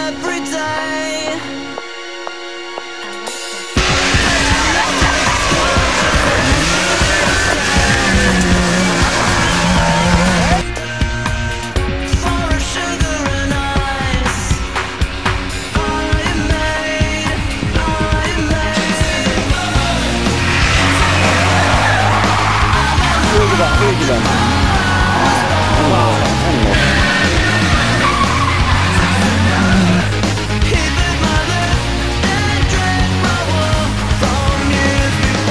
every day. For a sugar and ice, I am made. He bit my lip and drank my wool from years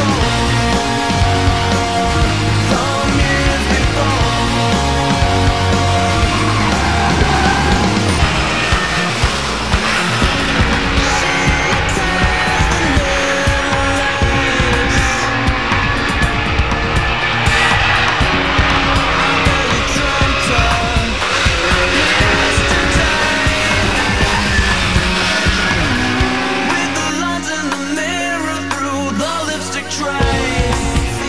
with the lines in the mirror through the lipstick trace.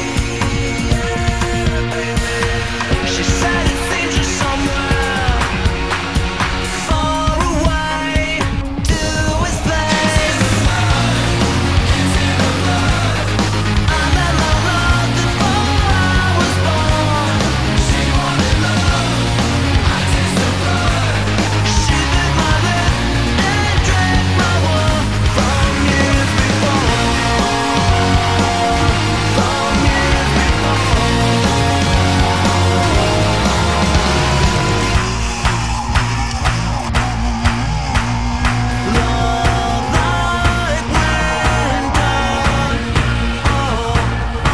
She said it seems you're somewhere far away to his place. I met my love before I was born. She wanted love, I tasted blood. She bit my lip and drank my wool from years before. From years before. Love like winter, oh, oh.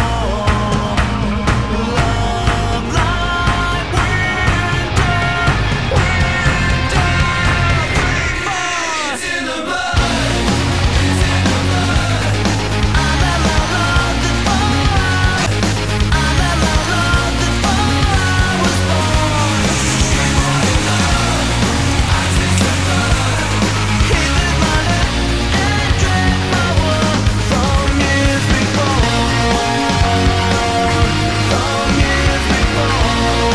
Love like winter, it's in the blood, it's in the blood. I met my love before I met my love before I was born. She wanted love, I tasted blood. He bit my lip and drank my wool from years before. From years before.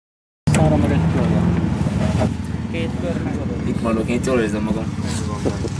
Két kör megadott. Itt maradok, én jól érzem magam.